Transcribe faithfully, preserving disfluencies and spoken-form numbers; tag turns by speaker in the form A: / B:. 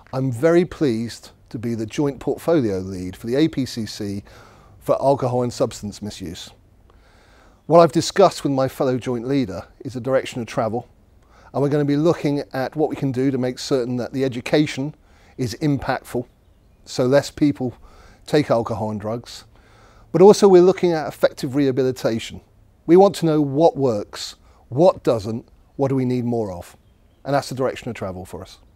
A: I'm very pleased to be the joint portfolio lead for the A P C C for alcohol and substance misuse. What I've discussed with my fellow joint leader is the direction of travel, and we're going to be looking at what we can do to make certain that the education is impactful, so less people take alcohol and drugs, but also we're looking at effective rehabilitation. We want to know what works, what doesn't, what do we need more of, and that's the direction of travel for us.